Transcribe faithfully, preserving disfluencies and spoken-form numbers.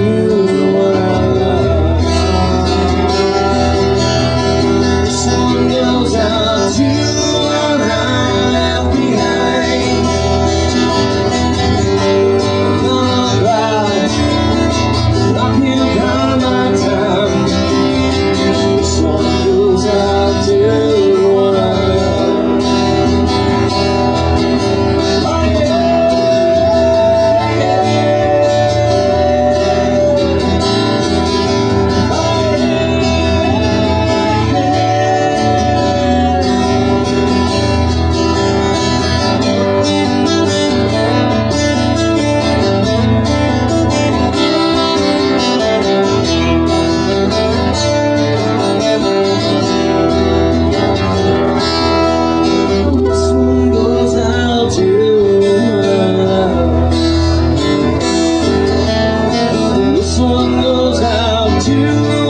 what I love. This one goes out to what I left behind. Gonna ride, rock you down my time. This one goes out to what I love. Oh yeah, this one goes out to what I love. This one goes out to